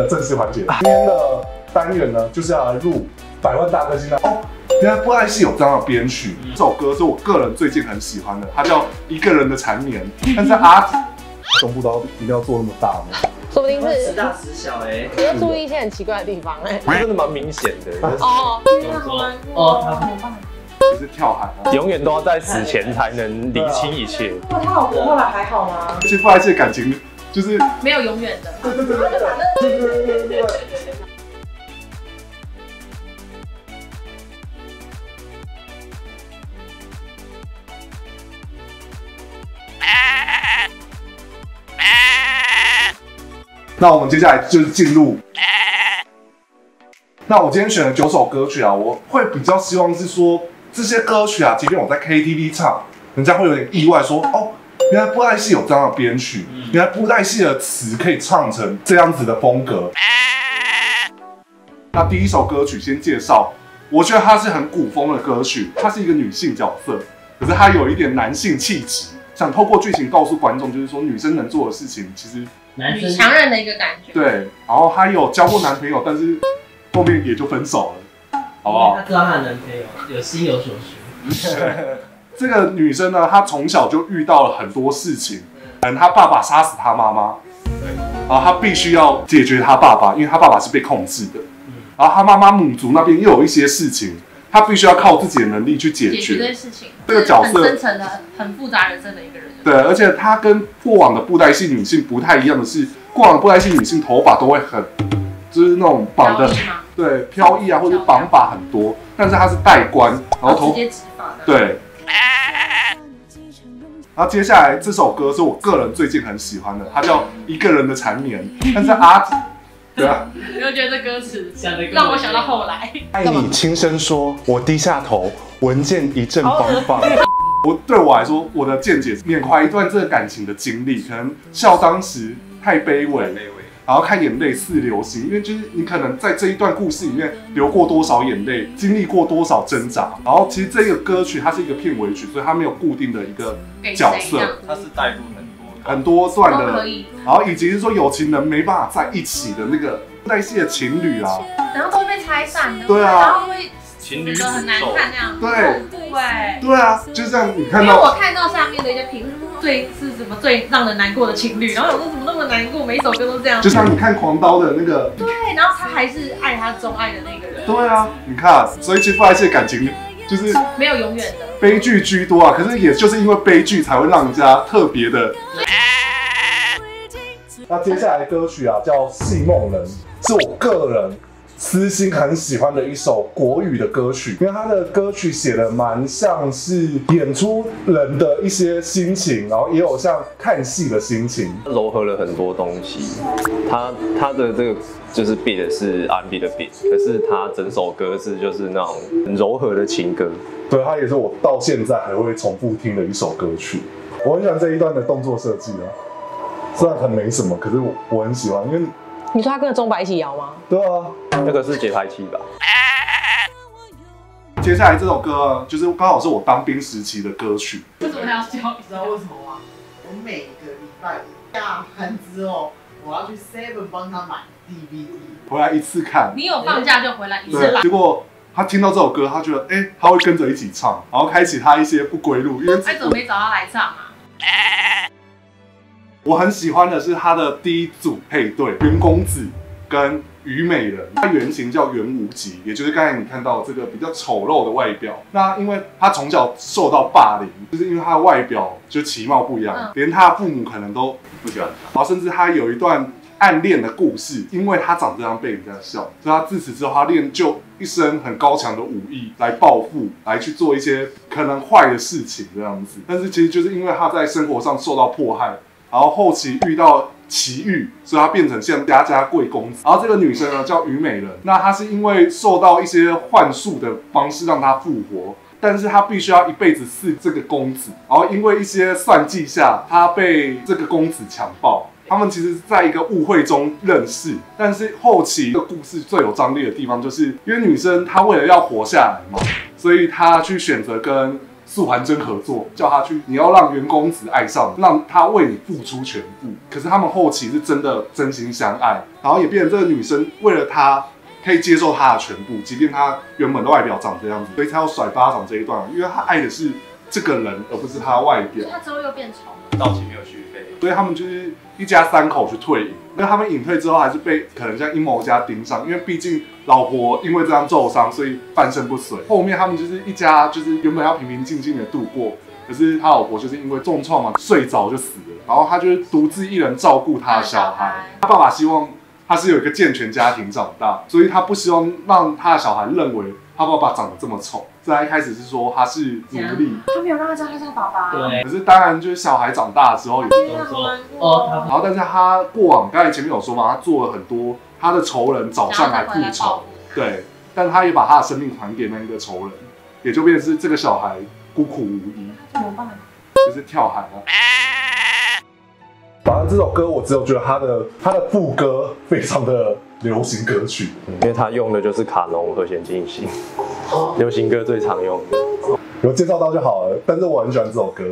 的正式环节。今天的单元呢，就是要来录百万大歌星哦。原来布袋戏有这样的编曲，这首歌是我个人最近很喜欢的，它叫《一个人的缠绵》。但是胸部都一定要做那么大吗？ 说不定是时大时小哎， 你要注意一些很奇怪的地方哎。 真的蛮明显的。 哦， 哦， 就是跳海啊， 永远都要在死前才能理清一切。 他老婆后来还好吗？ 而且布袋戏的感情就是没有永远的。 对。那我们接下来就是进入。那我今天选了9首歌曲啊，我会比较希望是说这些歌曲啊，即便我在 KTV 唱，人家会有点意外说，哦，原来布袋戏有这样的编曲，原来布袋戏的词可以唱成这样子的风格。那第一首歌曲先介绍，我觉得它是很古风的歌曲，它是一个女性角色，可是它有一点男性气质，想透过剧情告诉观众，就是说女生能做的事情，其实男生强韧的一个感觉。 对。然后她有交过男朋友，但是后面也就分手了，好不好？ 她知道她的男朋友有心有所属。 这个女生呢，她从小就遇到了很多事情，可能她爸爸杀死她妈妈，然后她必须要解决她爸爸，因为她爸爸是被控制的。然后她妈妈母族那边又有一些事情，她必须要靠自己的能力去解决这些事情。 这个角色很深层的、很复杂人生的一个人。 对，而且她跟过往的布袋戏女性不太一样的是，过往的布袋戏女性头发都会很，就是那种绑的，对，飘逸啊，或者绑发很多，但是她是戴冠，然后头直接直发的。 对。然后接下来这首歌是我个人最近很喜欢的，它叫《一个人的缠绵》，但是对啊， 你会觉得这歌词让我想到后来， 爱你轻声说，我低下头，闻见一阵芳芳。对我来说，我的见解缅怀一段这个感情的经历，可能笑当时太卑微，然后看眼泪似流星，因为就是你可能在这一段故事里面流过多少眼泪，经历过多少挣扎。然后其实这个歌曲它是一个片尾曲，所以它没有固定的一个角色， 它是带入很多段的，然后以及是说有情人没办法在一起的那个布袋戏的情侣啊， 然后都会被拆散的， 对啊， 然后会情侣很难看那样， 对啊，就这样你看到， 因为我看到下面的一些评论，是什么最让人难过的情侣，然后有说怎么那么难过，每一首歌都这样， 就像你看《狂刀》的那个， 对，然后他还是爱他钟爱的那个人， 对啊，你看，所以其实布袋戏的感情就是没有永远的， 悲剧居多啊，可是也就是因为悲剧才会让人家特别的。那接下来的歌曲啊，叫《戏梦人》，是我个人私心很喜欢的一首国语的歌曲，因为他的歌曲写的蛮像是演出人的一些心情，然后也有像看戏的心情， 糅合了很多东西。它的这个就是 beat 是 R&B 的 beat， 可是它整首歌是就是那种很柔和的情歌。 对，它也是我到现在还会重复听的一首歌曲。我很喜欢这一段的动作设计啊，虽然很没什么，可是我很喜欢，因为你说他跟着钟摆一起摇吗？ 对啊， 那个是节拍器吧。 接下来这首歌就是刚好是我当兵时期的歌曲。 为什么要教？ 你知道为什么吗？我每个礼拜五下班之后，我要去 Seven 帮他买 DVD， 回来一次看。 你有放假就回来一次对， 吧。 结果他听到这首歌，他觉得他会跟着一起唱，然后开启他一些不归路。因为怎么没找他来唱啊？ 我很喜欢的是他的第一组配对，袁公子跟虞美人，他原型叫袁无极，也就是刚才你看到这个比较丑陋的外表。那因为他从小受到霸凌，就是因为他的外表就其貌不扬，连他的父母可能都不喜欢他，然后甚至他有一段暗恋的故事，因为他长这样被人家笑，所以他自此之后他练就一身很高强的武艺来报复，来去做一些可能坏的事情这样子。但是其实就是因为他在生活上受到迫害。然后后期遇到奇遇，所以她变成像家家贵公子。然后这个女生呢叫虞美人，那她是因为受到一些幻术的方式让她复活，但是她必须要一辈子侍这个公子。然后因为一些算计下，她被这个公子强暴。他们其实在一个误会中认识，但是后期的故事最有张力的地方，就是因为女生她为了要活下来嘛，所以她去选择跟素还真合作，叫他去，你要让袁公子爱上你，让他为你付出全部。可是他们后期是真的真心相爱，然后也变成这个女生为了他可以接受他的全部，即便他原本的外表长这样子，所以才要甩巴掌这一段，因为他爱的是这个人，而不是他的外表。 他之后又变丑了。 到期没有续费， 所以他们就是一家3口去退隐，那他们隐退之后还是被可能像阴谋家盯上，因为毕竟老婆因为这样受伤，所以半身不遂。后面他们就是一家，就是原本要平平静静的度过，可是他老婆就是因为重创嘛，睡着就死了，然后他就是独自一人照顾他的小孩。他爸爸希望他是有一个健全家庭长大，所以他不希望让他的小孩认为他爸爸长得这么丑。在一开始是说他是奴隶， 他没有让他知道他是他爸爸。 对， 可是当然就是小孩长大之后也。然后，但是他过往刚才前面有说嘛，他做了很多他的仇人找上来复仇，对，但他也把他的生命还给那个仇人，也就变成是这个小孩孤苦无依， 怎么办？ 就是跳海了。反正这首歌我只有觉得他的副歌非常的流行歌曲， 因为他用的就是卡农和弦进行，流行歌最常用的。 有介绍到就好了，但是我很喜欢这首歌。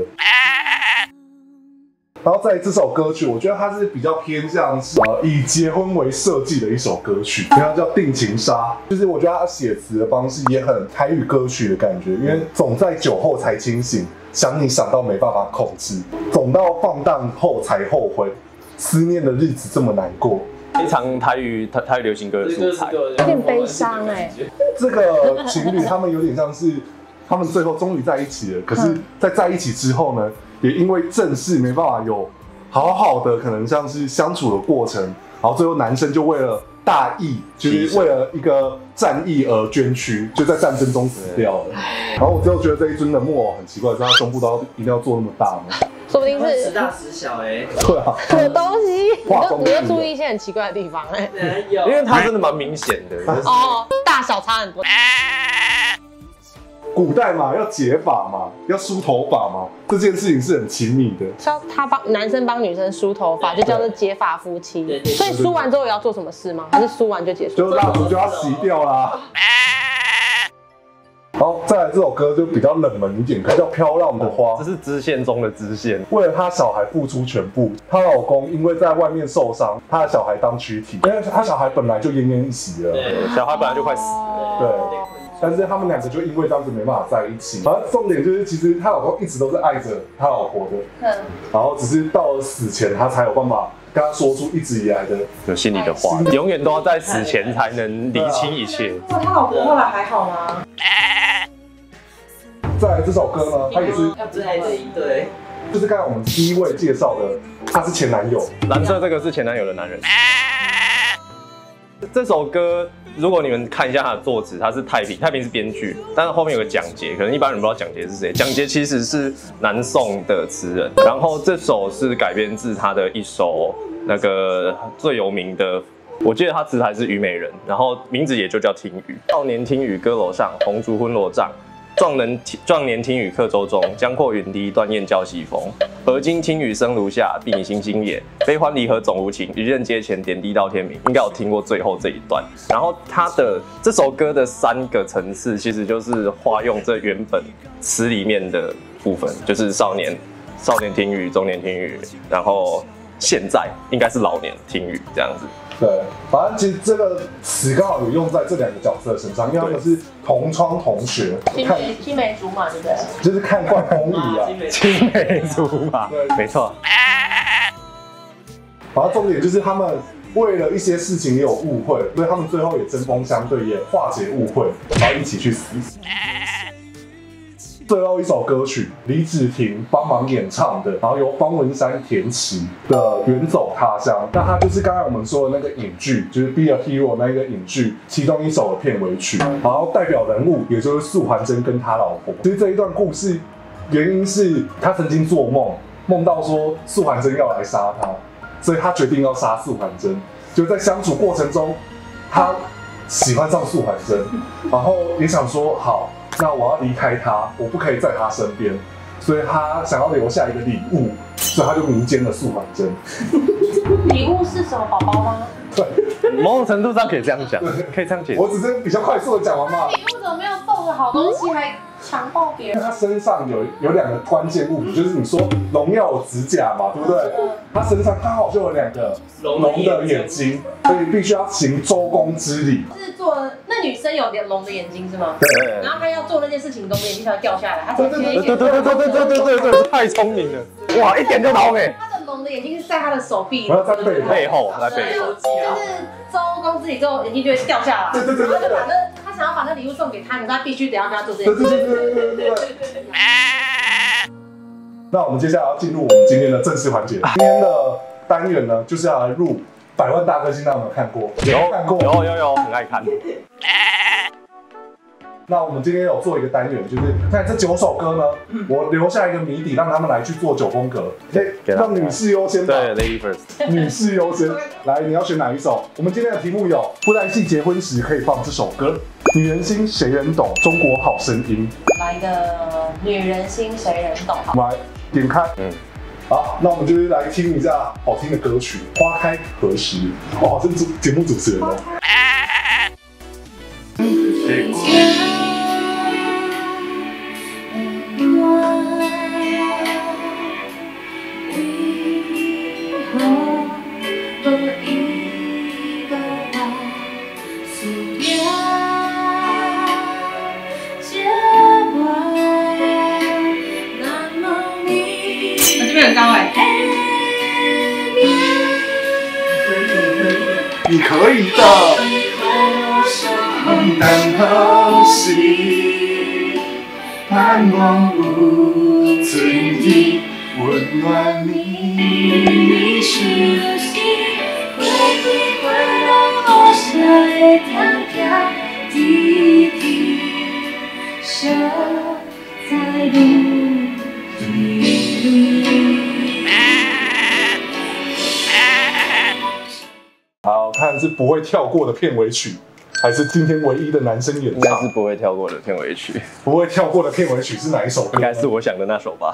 然后在这首歌曲，我觉得它是比较偏向是以结婚为设计的一首歌曲，因为它叫《定情杀》，就是我觉得它写词的方式也很台语歌曲的感觉，因为总在酒后才清醒，想你想到没办法控制，总到放荡后才后悔，思念的日子这么难过。 非常台语流行歌的素材， 有点悲伤哎。 这个情侣他们有点像是，他们最后终于在一起了，可是在一起之后呢，也因为正事没办法有好好的可能像是相处的过程，然后最后男生就为了大义，就是为了一个战役而捐躯，就在战争中死掉了。然后我就觉得这一尊的木偶很奇怪，是他胸部都一定要做那么大吗？ 说不定是时大时小哎。 对啊， 什么东西，你就注意一些很奇怪的地方哎。 有， 因为它真的蛮明显的。 哦，大小差很多。 古代嘛，要解发嘛，要梳头发嘛，这件事情是很亲密的。 像他男生帮女生梳头发，就叫做结发夫妻。所以梳完之后要做什么事吗？还是梳完就结束？ 就蜡烛就要熄掉啦。然后再来这首歌就比较冷门一点，它叫《飘浪的花》， 这是支线中的支线。 为了她小孩付出全部，她老公因为在外面受伤，她的小孩当躯体，因为她小孩本来就奄奄一息了， 小孩本来就快死了。 对。但是他们两个就因为这样子没办法在一起。反正重点就是，其实她老公一直都是爱着她老婆的，然后只是到了死前，他才有办法跟她说出一直以来的有心里的话，永远都要在死前才能理清一切。 那他老婆后来还好吗？ 再来这首歌呢，它也是对， 就是刚才我们第一位介绍的，他是前男友。 蓝色这个是前男友的男人。这首歌，如果你们看一下他的作词，他是太平是编剧，但是后面有个蒋捷，可能一般人不知道蒋捷是谁。蒋捷其实是南宋的词人，然后这首是改编自他的一首那个最有名的，我记得他词还是虞美人，然后名字也就叫听雨。少年听雨歌楼上，红烛昏罗帐。壮年听雨客舟中，江阔云低，断雁交西风。何今听雨声如下，必你星星也。悲欢离合总无情，渔人阶前，点滴到天明。应该有听过最后这一段。然后他的这首歌的3个层次，其实就是化用这原本词里面的部分，就是少年听雨，中年听雨，然后现在应该是老年听雨这样子。 对，反正其实这个词刚好有用在这2个角色身上，因为他们是同窗同学， 青梅竹马，对不对？ 就是看惯风雨啊， 青梅竹马， 对， 没错。 然后重点就是他们为了一些事情也有误会，所以他们最后也针锋相对，也化解误会，然后一起去死。最后一首歌曲，李芷婷帮忙演唱的，然后由方文山填词的《远走他乡》，那它就是刚才我们说的那个影剧，就是《Be a Hero》那个影剧其中一首的片尾曲，然后代表人物也就是素还真跟他老婆。其实这一段故事原因是他曾经做梦，梦到说素还真要来杀他，所以他决定要杀素还真。就在相处过程中，他喜欢上素还真，然后也想说好。那我要离开他，我不可以在他身边，所以他想要留下一个礼物，所以他就迷奸了素还真。 礼物是什么宝宝吗？ 对， 某种程度上可以这样讲，可以这样解释。 我只是比较快速的讲完嘛。 礼物怎么没有送个好东西，还强暴别人。 他身上有2个关键物品，就是你说龙要有指甲嘛，对不对？他身上刚好就有2个龙的眼睛，所以必须要行周公之礼。 是做那女生有龙的眼睛是吗？ 对。 然后她要做那件事情，龙的眼睛才会掉下来。她对，太聪明了，哇，一点就倒霉。 她的龙的眼睛是在她的手臂， 我要在背后， 就是周公之礼之后，眼睛就会掉下来。 对。 然后就把他想要把那礼物送给他，可是他必须得要跟他做这件事。 对。那我们接下来要进入我们今天的正式环节。今天的单元呢，就是要来入100万大歌星，大家有没有看过？有看过， 有，很爱看。 那我们今天有做一个单元，就是看这9首歌呢，我留下一个谜底，让他们来去做9宫格。让女士优先吧。 对 ，Lady First。 女士优先。来，你要选哪一首？我们今天的题目有：布袋戏结婚时可以放这首歌。女人心谁人懂？中国好声音。 来一个女人心谁人懂？ 我们来点开。好，那我们就是来听一下好听的歌曲《花开何时》。哦，这是节目主持人哦。 这边很高哎。 你可以的。但可惜，盼望有春意温暖你。好看是不会跳过的片尾曲，还是今天唯一的男生演唱？ 应该是不会跳过的片尾曲。 不会跳过的片尾曲是哪一首歌？ 应该是我想的那首吧。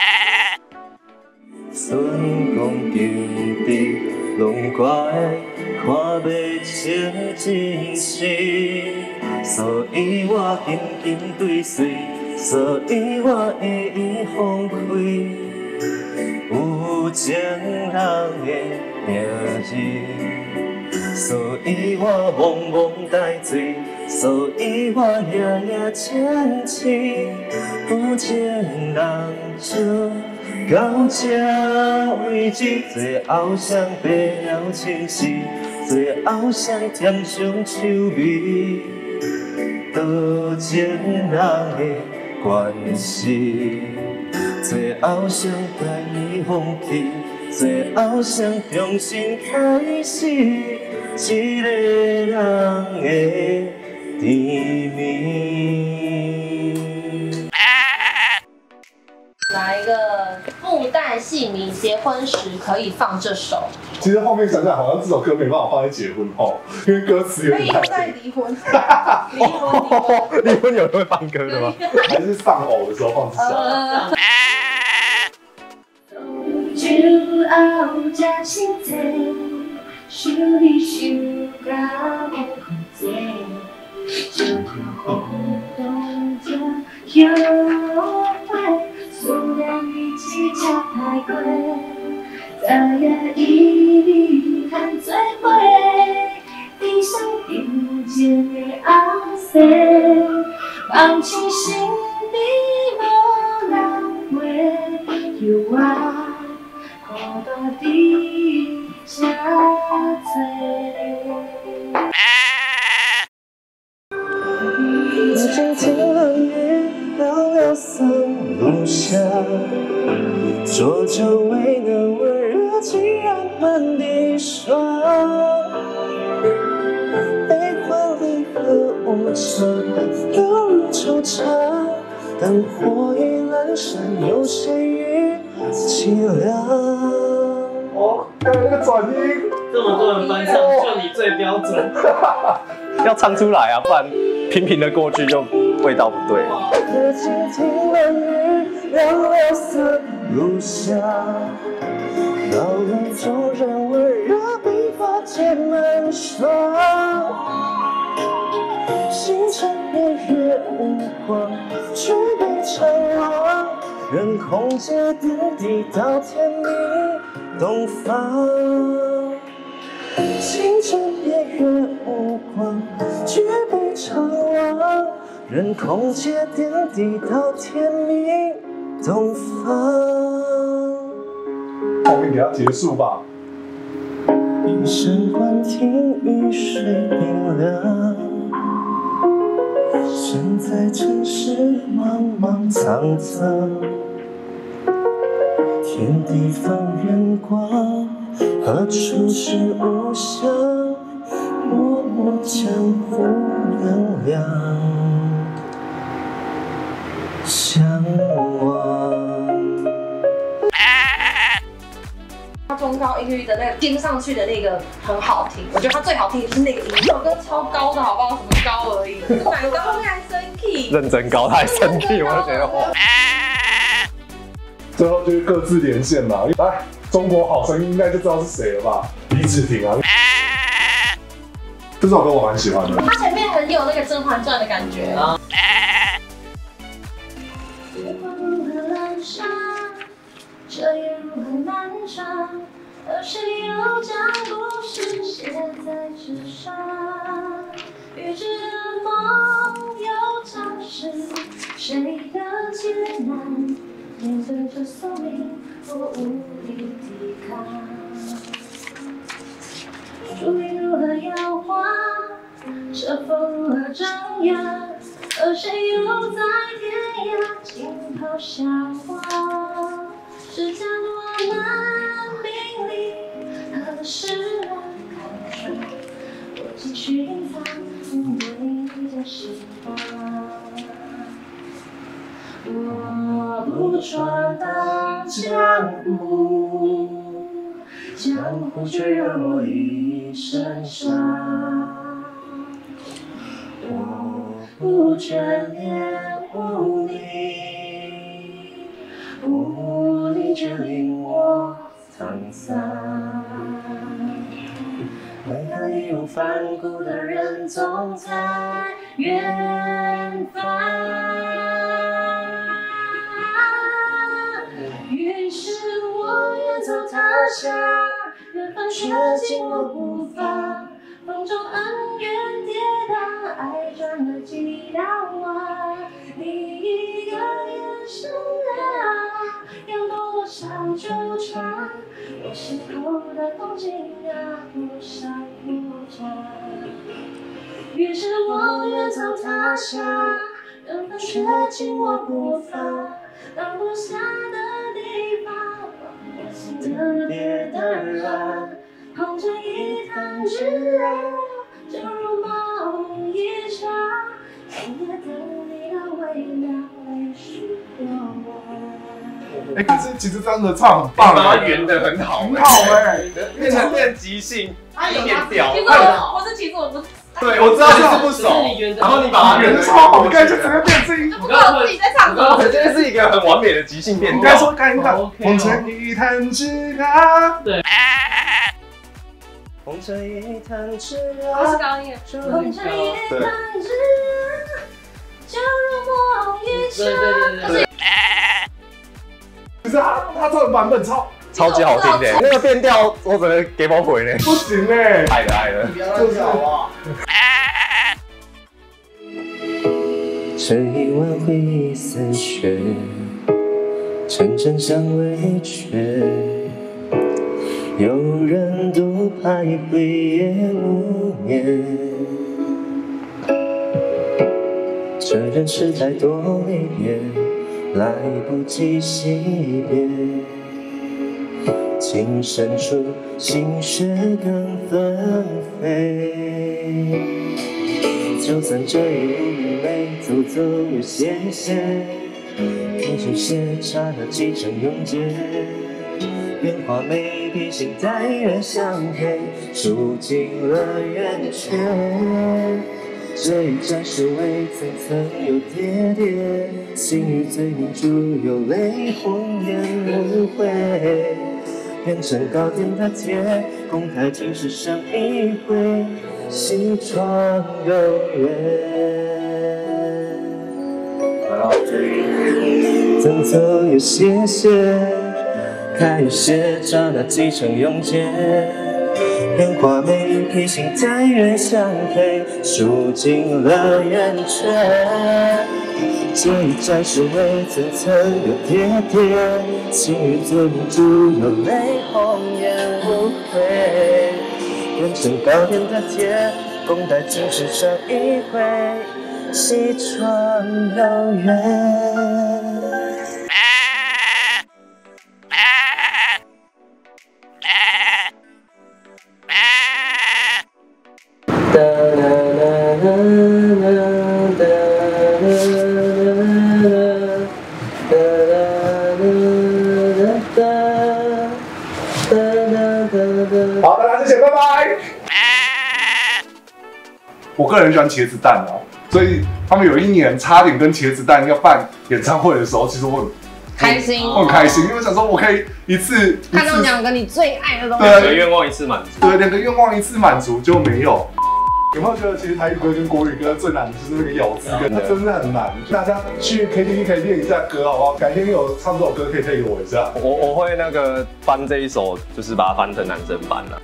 春光景致拢怪看袂清真实，所以我紧紧对随，所以我会伊放开。有情人的名字，所以我茫茫待醉，所以我夜夜牵起，有情人就到这为止，最后上白了情丝，最后上添上手味，多情人的关系。最后想带你放弃，最后想重新开始一个人的甜蜜。 来一个布袋戏迷结婚时可以放这首。 其实后面想想，好像这首歌没办法放在结婚哦，因为歌词有点太。 可以放在离婚。 离婚有人会放歌的吗？ 还是丧偶的时候放这首。 酒后才心切，想你想到无空坐，就让风动这摇摆，思念一起才太过，再也伊你谈做伙，地上平静的红色，放弃心里无人陪，有我。孤单地这多， 已经听了雨，凉了伞，路下，浊酒未能温热浸染满地霜。悲欢离合无常，流入惆怅，灯火已阑珊，有谁与凄凉？ 哦，刚才那个转音， 这么多人翻唱，就你最标准。 要唱出来啊，不然平平的过去就味道不对。已经听了雨，凉了伞，路下，飘来众人温热，鬓发结满霜。星辰的月光，却任空姐点滴到甜蜜东方。清晨别月无光，举杯长望，任空姐点滴到甜蜜东方。 后面给它结束吧。 一声唤听，雨水冰凉。身在城市茫茫苍苍，天地放远光，何处是吾乡？默默江湖凉凉，相望。 他中高音域的那个听上去的那个很好听，我觉得他最好听的就是那个音，这首歌超高的好不好？什么高而已，蛮高你还生气， 认真高他还生气，我就觉得哇。 最后就是各自连线嘛，来，中国好声音应该就知道是谁了吧？李芷婷啊，这首歌我蛮喜欢的。 他前面很有那个《甄嬛传》的感觉。这夜如何漫长？而谁又将故事写在纸上？预知的梦又将是谁的艰难？面对着宿命，我无力抵抗。树林如何摇晃？这风如何张扬？而谁又在天涯惊涛相望？是假若难明理，何时能看穿？我继续隐藏对你的希望。我不闯荡江湖，江湖却让我一身伤。我不眷恋无你，无你却令我沧桑。为何义无反顾的人总在远方？于是我远走他乡，缘分却紧我步伐。风中恩怨跌宕，爱转了几道弯。你一个眼神啊，要多少纠缠？我心口的风景啊，不想不长。于是我远走他乡，缘分却紧我步伐。当落下的地方，我心特别的软。红尘一叹之后，就如梦一场。深夜等你的微凉，泪湿过往。 可是其实真的唱很棒， 把它圆的很好， 很好变即兴，一点调。 其实我不。 对，我知道你是不熟，然后你把它圆的超好，你看就直接变这一， 不知道自己在唱什么。 这是一个很完美的即兴变调。 应该说看一看，红尘一叹之啊。 对。 红尘一叹之我是高音。 红尘一叹之就如梦一场。 对。 可是他唱的版本超级好听的，那个变调我整个给包回呢， 不行哎， 爱了， 你不要乱跳啊！ 这一晚回忆散雪，沉沉香未却，有人独徘徊夜无眠。这人世太多离别，来不及惜别。情深处，心血更纷飞。就算这一路愚昧，走走又歇歇，天生斜插那几程永结。变化美，披星戴月相陪，数尽了圆缺。这一站是为层层又叠叠，心与罪名注有泪，红颜无悔。变成糕点的甜，公台听世上一回，西窗有月。 曾总有些些，还有些刹那几成永结。烟花美，披星戴月相陪，数尽了圆缺。这一站是为层层又叠叠，情侣做明珠有泪红颜无悔，变成糕点的甜，共待今世上一回，西窗有约。 好，大家谢谢，拜拜。我个人很喜欢茄子蛋啊，所以他们有一年差点跟茄子蛋要办演唱会的时候，其实我很开心， 我很开心，因为想说我可以一次看到2个你最爱的东西， 2个愿望一次满足， 对，2个愿望一次满足就没有。有没有觉得其实台语歌跟国语歌最难的就是那个咬字根，它真的很难。大家去 KTV 可以练一下歌，好不好？改天有唱这首歌可以配给我一下。 我会那个翻这一首，就是把它翻成男生版了。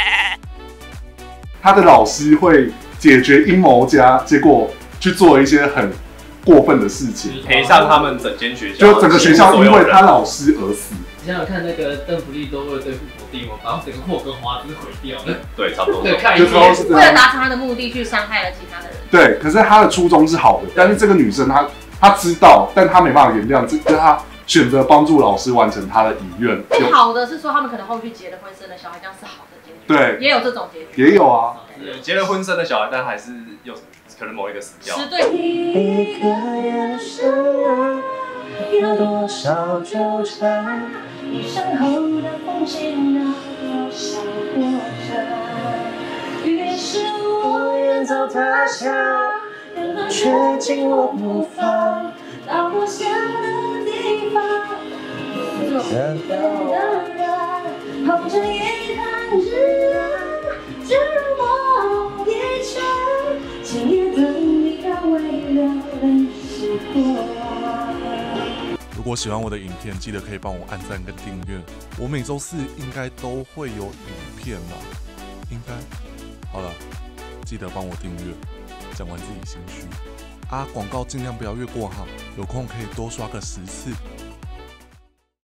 他的老师会解决阴谋家，结果去做一些很过分的事情， 赔上他们整间学校， 就整个学校因为他老师而死。 你想想看，那个邓福利多为了对付否定我，把整个霍格华兹毁掉了。 对，差不多。 对，看就为了达成他的目的去伤害了其他的人。 对，可是他的初衷是好的，但是这个女生她知道，但她没办法原谅，这她选择帮助老师完成她的遗愿。 好的是说他们可能后续结了婚生了小孩，这样是好的结局。 对， 也有这种结局。 也有啊， 结了婚生的小孩，但还是有可能某一个死掉。 是对。 一个眼神啊，有多少纠缠？你身后的风景让我想活着。于是我远走他乡，却紧握不放，到我想的地方。等等的人捧着一坛日安，只梦一场。今夜等你让未了泪湿过往。 如果喜欢我的影片，记得可以帮我按赞跟订阅。我每周4应该都会有影片啦，应该。好了，记得帮我订阅。讲完自己心虚啊，广告尽量不要越过哈，有空可以多刷个10次。